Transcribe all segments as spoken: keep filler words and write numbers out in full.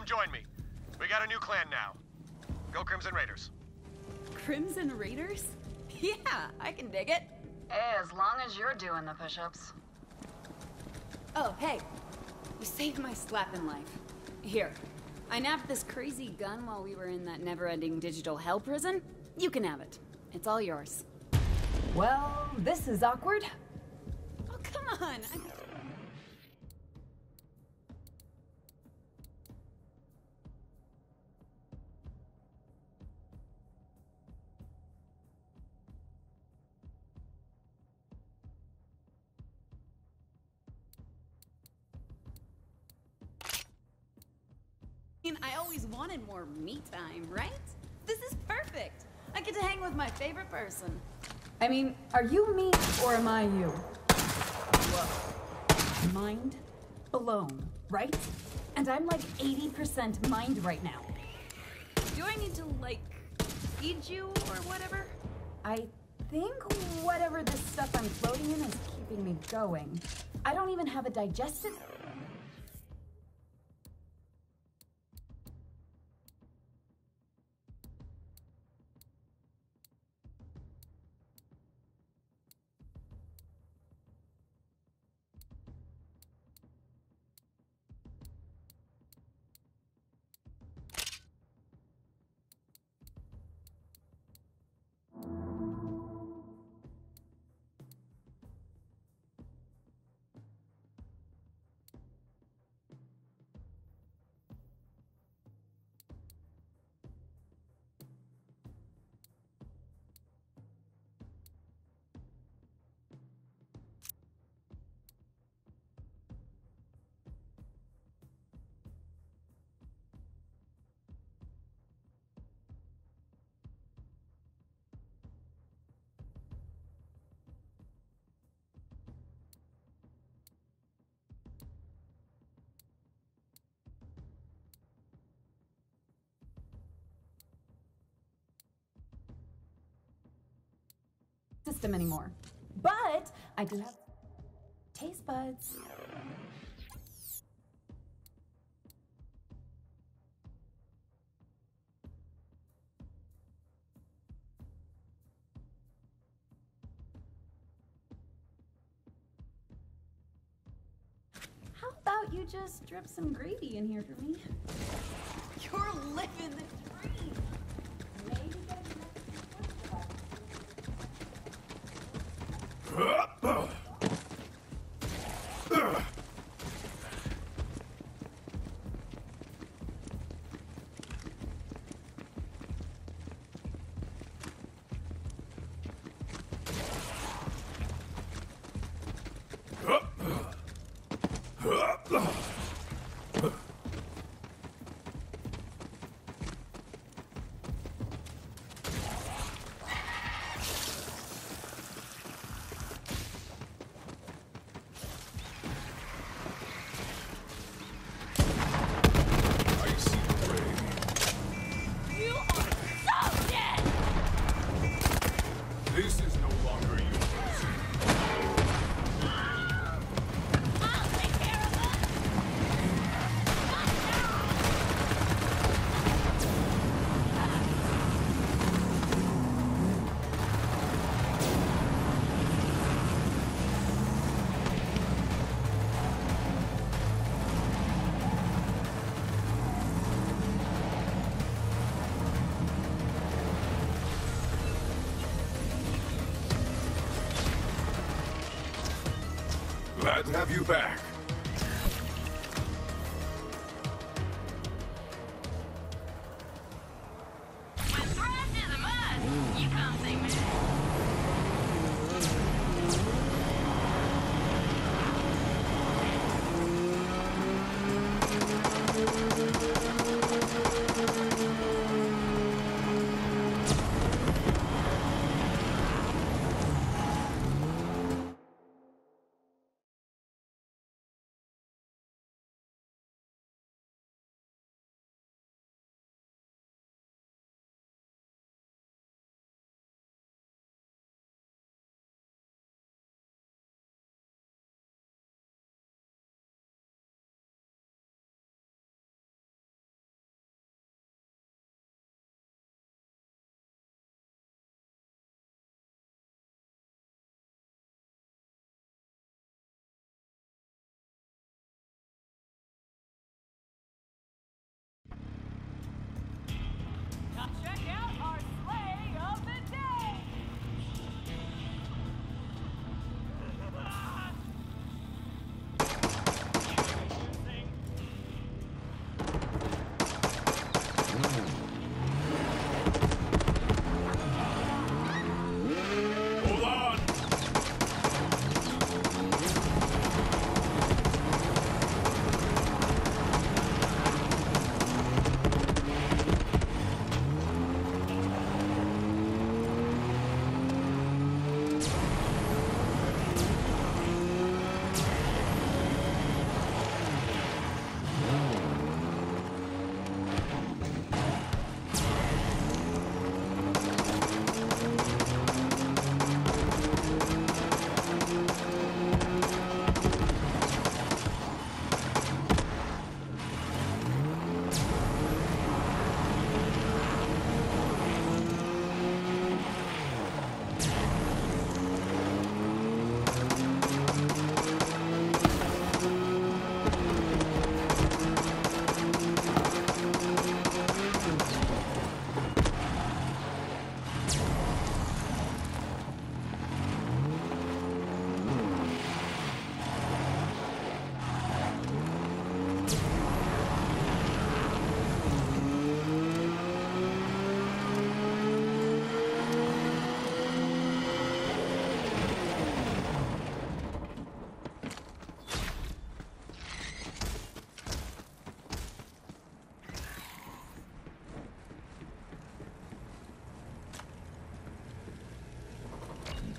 join me. We got a new clan now. Go Crimson Raiders. Crimson Raiders? Yeah, I can dig it. Hey, as long as you're doing the push-ups. Oh, hey. You saved my slapping life. Here. I nabbed this crazy gun while we were in that never-ending digital hell prison. You can have it. It's all yours. Well, this is awkward. Oh, come on. I... I always wanted more me time, right? This is perfect. I get to hang with my favorite person. I mean, are you me or am I you? Whoa. Mind blown, right? And I'm like eighty percent mind right now. Do I need to, like, feed you or whatever? I think whatever this stuff I'm floating in is keeping me going. I don't even have a digestive... system anymore. But I do have taste buds. How about you just drip some gravy in here for me? You're living the dream. Maybe get This is no longer yours. I'll take care of us! Glad to have you back.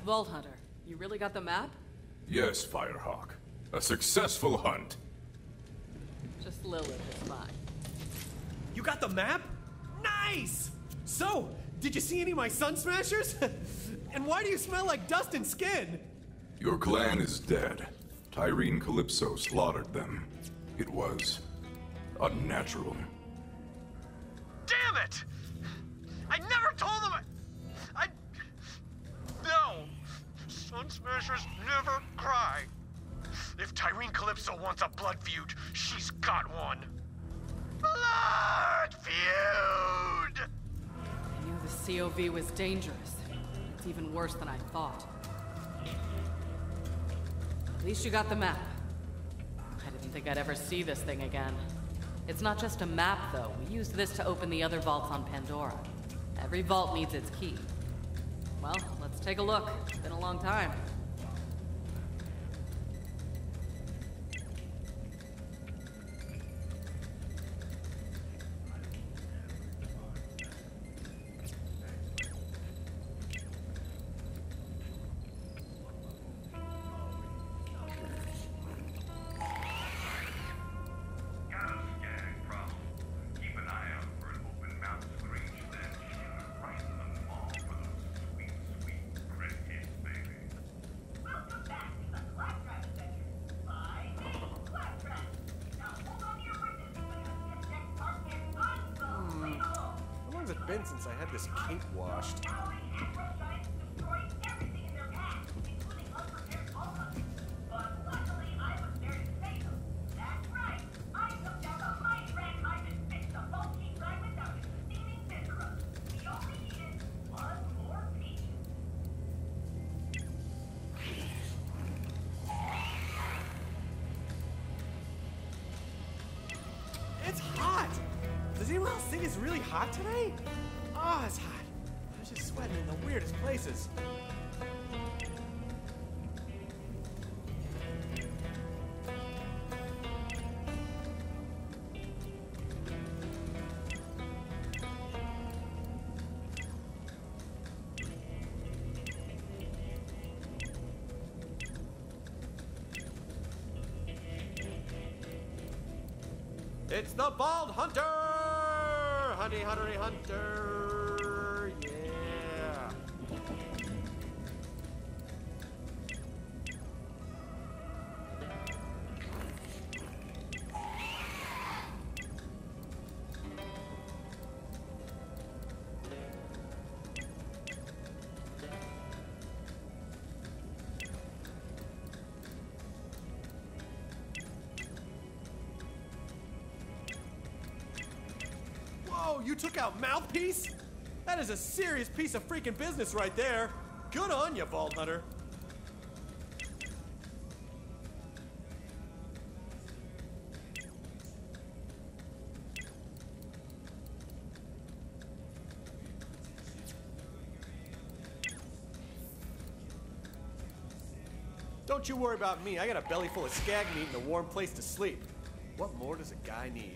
Vault Hunter, you really got the map? Yes, Firehawk. A successful hunt. Just Lilith is fine. You got the map? Nice! So, did you see any of my Sun Smashers? And why do you smell like dust and skin? Your clan is dead. Tyrene Calypso slaughtered them. It was unnatural. Damn it! I never told them I... I... No! Sun Smashers never cry. If Tyrene Calypso wants a blood feud, she's got one. Blood feud! I knew the C O V was dangerous. It's even worse than I thought. At least you got the map. I didn't think I'd ever see this thing again. It's not just a map, though. We used this to open the other vaults on Pandora. Every vault needs its key. Well, let's take a look. It's been a long time. Been since I had this cape washed. It's hot! Does anyone else think it's really hot today? Oh, it's hot. I was just sweating in the weirdest places. It's the Bald Hunter! Honey, huntery hunter! Yeah! Whoa, you took out Mouthpiece? That is a serious piece of freaking business right there. Good on you, Vault Hunter. Don't you worry about me. I got a belly full of skag meat and a warm place to sleep. What more does a guy need?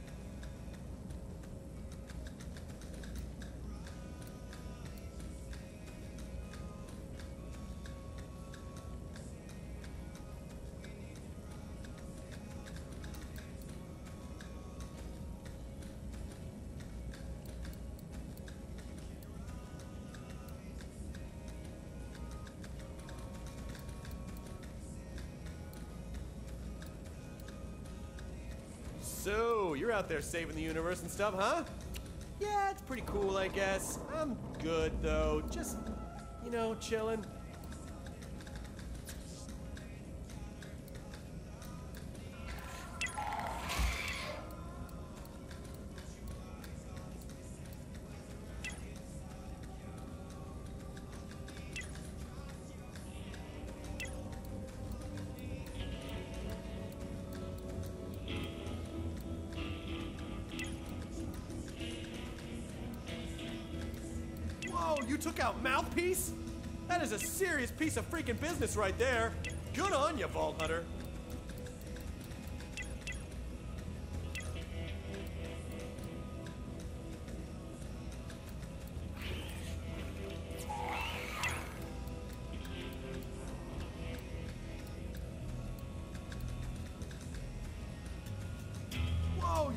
So, you're out there saving the universe and stuff, huh? Yeah, it's pretty cool, I guess. I'm good, though. Just, you know, chilling. You took out Mouthpiece? That is a serious piece of freaking business right there. Good on you, Vault Hunter.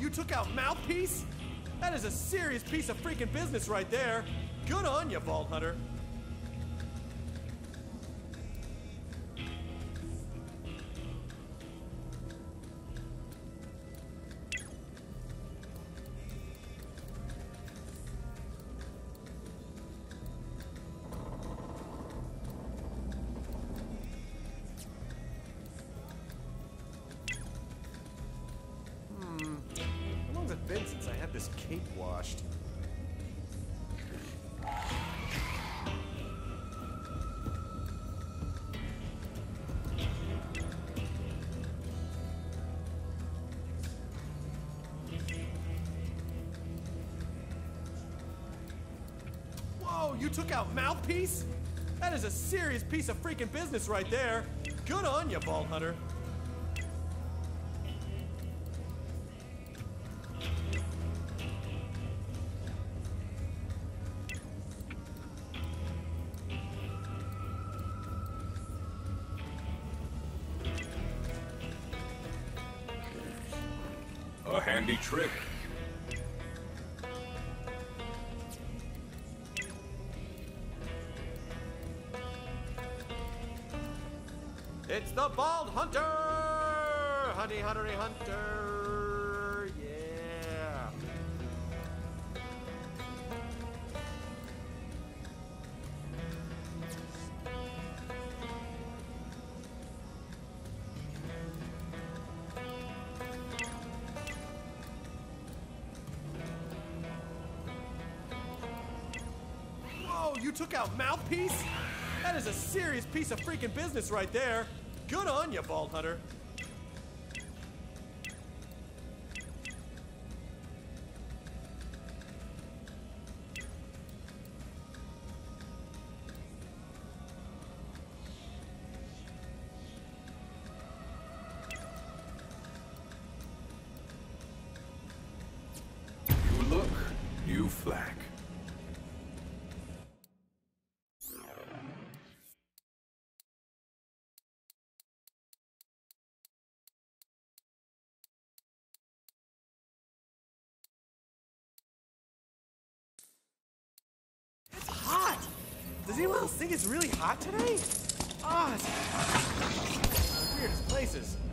you took out Mouthpiece? That is a serious piece of freaking business right there. Good on you, Vault Hunter. Been since I had this cape washed. Whoa, you took out Mouthpiece? That is a serious piece of freaking business right there. Good on you, Vault Hunter. A handy trick. It's the Bald Hunter! Honey, huntery hunter! Yeah! Whoa, you took out Mouthpiece? That is a serious piece of freaking business right there. Good on you, Vault Hunter. New look, new flag. It's hot! Does anyone else think it's really hot today? Ah, oh, it's the weirdest places.